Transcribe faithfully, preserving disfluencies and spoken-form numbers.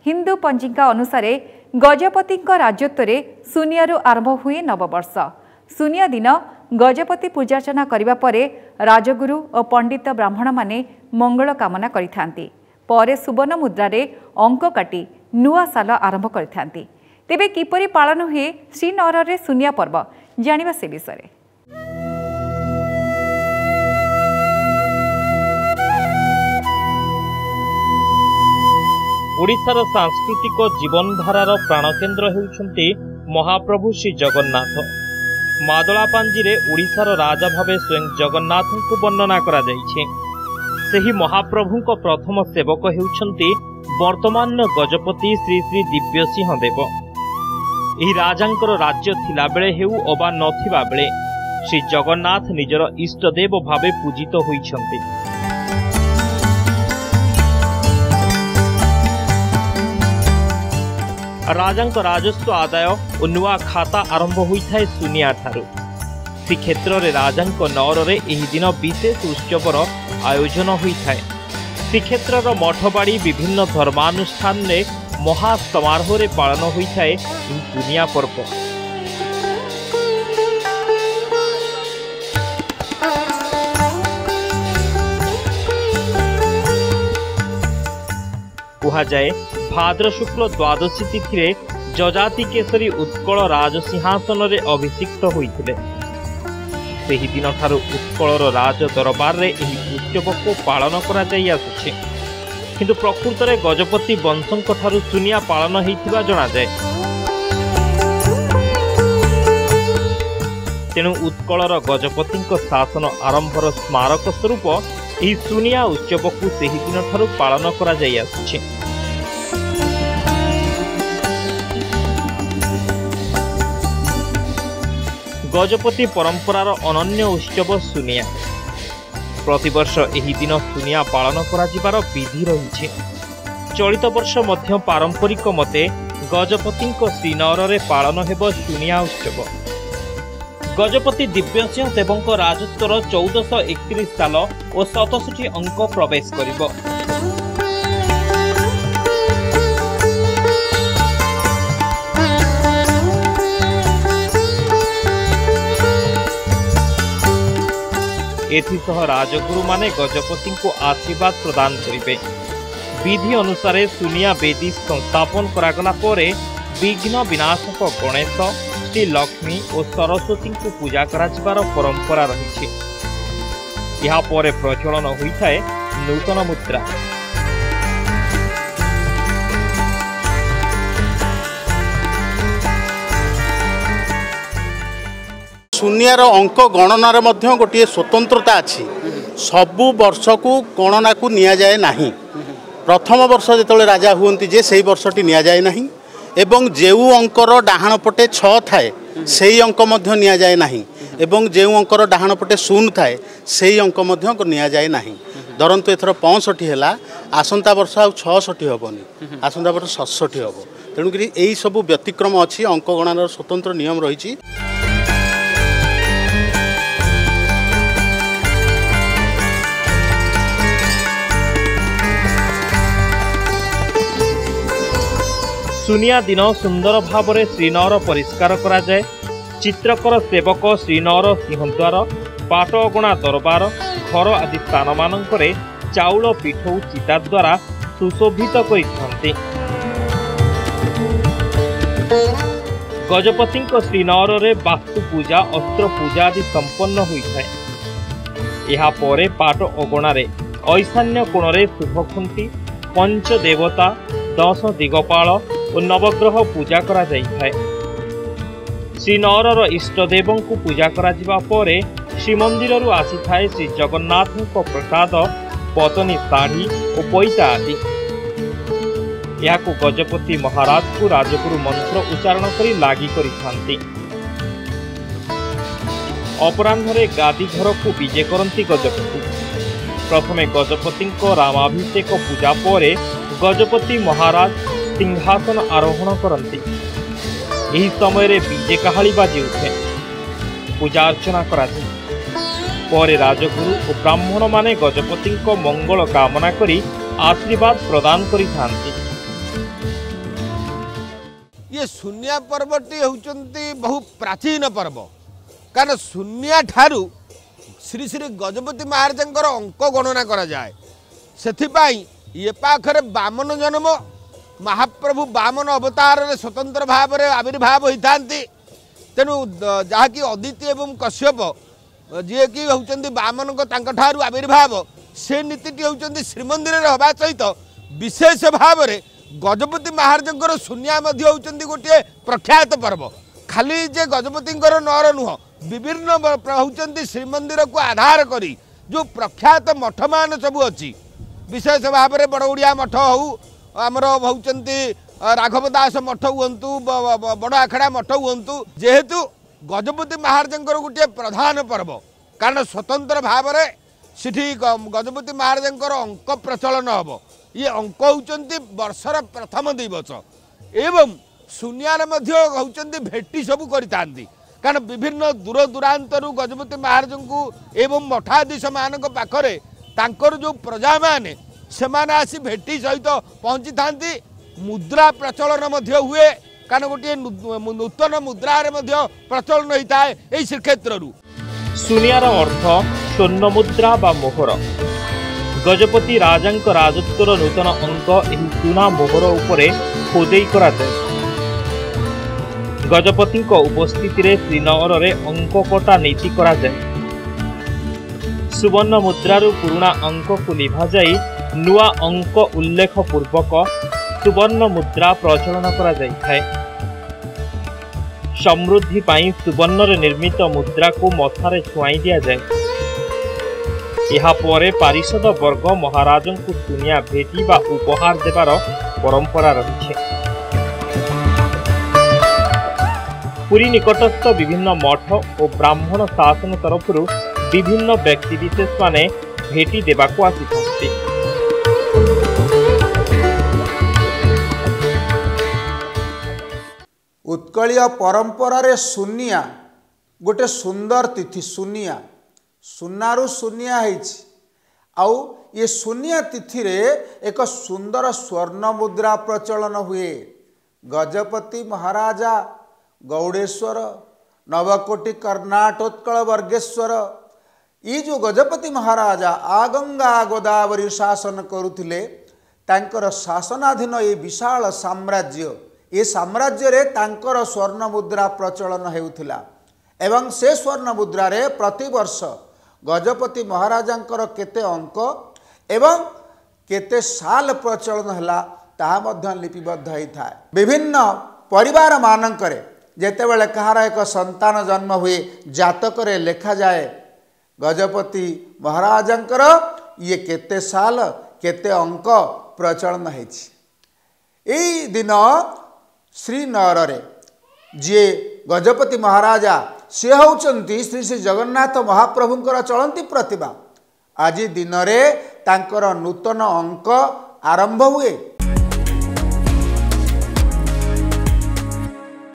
हिंदू पंजिका अनुसार गजपति राजत्व शून्यु आरंभ हुए नववर्ष। शून्य दिन गजपति पूजार्चना करिबा परे राजगुरु और पंडित ब्राह्मण माने मंगल कामना करिथांती। परे सुवर्ण मुद्रारे अंक काटी नुआ साल आरंभ करिथांती। तेबे किपरि पालन हुए श्रीनगर रे शून्य पर्व जानिबा से विषय। ओडिशार सांस्कृतिक जीवनधारार प्राणकेन्द्र हेउछन्ति महाप्रभु श्री जगन्नाथ। मादलापांजी ओडिशार राजा भावे स्वयं जगन्नाथ को वर्णना करा जाइछे। सेही महाप्रभुंक प्रथम सेवक हेउछन्ति वर्तमान गजपति श्री श्री दिव्यसिंह देव। एही राजांकर राज्य थिला बेले हेउ अबा नथिबा बेले श्री जगन्नाथ निजर इष्टदेव भावे पूजित होइछन्ति। राजांक राजस्व आदाय और नुआ खाता आरंभ होता है शून्या ठारू। श्री क्षेत्र में राजांक नगर में एही दिन विशेष उत्सवर आयोजन होता है। श्री क्षेत्र मठबाड़ी विभिन्न धर्मानुष्ठान में महासमारोह रे पालन होता है शून्या पर्व। कहा जाए भाद्र शुक्ल द्वादशी तिथि जजाति केसरी उत्कल राजसिंहासन रे अभिषिक्त होइथिले। सेही दिन ठारू उत्कलर राज दरबार रे एही उत्सव को पालन करा जाई आसुछि। किंतु प्रकृत रे गजपति वंशंक ठारू शून्या पालन हेइथिबा जणा जाय। तेणु उत्कलर गजपतिंक शासन आरंभर स्मारक स्वरूप एही शून्या उत्सव को सेही दिन ठारू पालन करा जाई आसुछि। गजपति परंपरार अनन्य उत्सव शून्या। प्रतिवर्ष एही दिन शून्या पालन करा जिबार विधि रही। चलित वर्ष मध्य पारंपरिक मते गजपतिंक श्रीनगर रे पालन हेब शून्या उत्सव। गजपति दिव्यसिंह देवंक राजत्वर चौदह एकतीस साल और सतसठी अंक प्रवेश करिब। एथिसह राजगुरु माने गजपति को आशीर्वाद प्रदान करिवे। विधि अनुसार शून्या बेदी संस्थापन करागला परे विघ्न विनाशक गणेश श्री लक्ष्मी और सरस्वती को पूजा कराजिबार परंपरा रही। यहाँ पर प्रचलन होता है नूतन मुद्रा। शून्यार अंक गणनार मध्य गोटे स्वतंत्रता अच्छी। सबु वर्ष को गणना को निया जाए नहीं। प्रथम वर्ष जो राजा हुंती जे से वर्षटी निया जाए नहीं एवं जेउ अंकर डाहाण पटे छ थाए से अंक मध्य निया जाए नहीं एवं जेउ अंकर डाहाण पटे शून्य थाए से अंक मध्य निया जाए नहीं। धरतु एथर पैंसठी है आसंता वर्ष आ छठी हेनी आसंता वर्ष सतसठी हम। तेणुक यही सब व्यतिक्रम अच्छी अंक गणनार स्वतंत्र नियम रही। शून्या दिन सुंदर भावरे श्रीनगर परिष्कार करा जाए। चित्रकर सेवक श्रीनगर सिंहद्वार पाटअगणा दरबार घर आदि स्थान मानकरे चाउल पिठौ चिता द्वारा सुशोभित करिथांती। गजपतिंक श्रीनगर रे वास्तु पूजा अस्त्र पूजा आदि संपन्न होइथाय। एहा परे पाटअगणा रे ऐशान्य कोणरे शुभखुंटी पंच देवता दश दिगपाल और नवग्रह पूजा करा जाई थाए। श्रीनगर इष्टदेव को पूजा करा जिबा परे श्रीमंदिर रु आसी थाए श्री जगन्नाथ को प्रसाद पतनी साड़ी और पैसा आदि। या को गजपति महाराज को राजगुरु मंत्र उच्चारण करी लागी करी थांती। अपराह्न गादी घर को विजे करती गजपति। प्रथमे गजपति रामाभिषेक पूजा परे गजपति महाराज सिंहासन आरोहण करती। यही समय रे विजे कहाली बाजी उठे पूजा अर्चना कराती। परे राजगुरु और ब्राह्मण माने गजपति मंगल कामना करी आशीर्वाद प्रदान करी थांती। ये शून्या पर्वटी होउचंती बहु प्राचीन पर्व कारण शून्या ठारू श्री श्री गजपति महाराजंकर अंक गणना करा जाए सेथिपाई ये पाखरे बामन जन्म महाप्रभु बामन अवतार रे स्वतंत्र भाव रे आविर्भाव होइथांती तेणु जहाँकि अदिति एवं कश्यप जी कि होउचंती बामन को तांक ठारू आविर्भाव से नीतिटी होउचंती श्रीमंदिर रे हवा सहित विशेष भाव रे गजपति महाराजंकर शून्या मध्य होउचंती गोटे प्रख्यात पर्व खाली जे गजपतिंकर नर नुह विभिन्न होउचंती श्रीमंदिर को आधार करी जो प्रख्यात मठ मान सब अच्छी विशेष भाव में बड़ ओडिया मठ हो आमर होउचंती राघव दास मठ हुंतु बड़ आखड़ा मठ हुंतु जेहेतु गजपति महाराजंकर गोटे प्रधान पर्व कारण स्वतंत्र भाव में सिठी गजपति महाराजंकर अंक प्रचलन हम ये अंक होउचंती वर्षर प्रथम दिवस एवं शून्यार मध्य होउचंती भेटी सब करितांती कारण विभिन्न दूर दूरांतरु गजपति महाराज को एवं मठाधीश मान पाखरे तांकर जो प्रजा माने सेमाने आसी भेटी सहित पहुँची थांती मुद्रा प्रचलन मध्य हुए कारण गोटे नूतन मुद्रार मध्य प्रचलन होता है यही श्रीक्षेत्र शून्यार अर्थ स्वर्ण मुद्रा बा मोहर गजपति राजांक राजत्वर नूतन अंक एही सुना मोहर उपरे खोदेई करा जाय गजपति उपस्थिति रे श्रीनगर रे अंक कटा नीति करा जाए सुवर्ण मुद्रारु पुराना अंक को लिभा जाई नुआ अंक उल्लेख पूर्वक सुवर्ण मुद्रा प्रचलन करा जाई थाए समृद्धि पाई सुवर्ण रे निर्मित मुद्रा को मथारे छुआई दिया जाए यहा परे पारिषद वर्ग महाराजन को शून्या भेटी बा उपहार देवार परंपरा रही पुरी निकटस्थ विभिन्न मठ और ब्राह्मण शासन तरफ विभिन्न व्यक्ति विशेष माने भेटी देवाको आसी उत्कलीय परंपरा रे शून्या गोटे सुंदर तिथि शून्या सुनारू शून्या हैछि आउ ये शून्या तिथि रे एक सुंदर स्वर्ण मुद्रा प्रचलन हुए गजपति महाराजा गौड़ेश्वर नवकोटि कर्णाटोत्कल वर्गेश्वर ये जो गजपति महाराजा आगंगा गोदावरी शासन करुथिले तांकर शासनाधीन ये विशाल साम्राज्य ये साम्राज्य रे तांकर स्वर्ण मुद्रा प्रचलन हेउथिला एवं से स्वर्ण मुद्रा रे प्रति वर्ष गजपति महाराजांकर केते अंक एवं केते साल प्रचलन हला ताहा मध्य लिपिबद्ध होई थाए विभिन्न परिवार मानकरे जेतेबेले कहार एक संतान जन्म हुए जातक रे लेखा जाए गजपति महाराजंकर ये केते साल केते अंक प्रचलन हैछि एई दिन श्रीनगर रे जे गजपति महाराजा से होउचंती श्री श्री जगन्नाथ महाप्रभुंकर चलंती प्रतिभा आज दिन रे तांकर नूतन अंक आरंभ हुए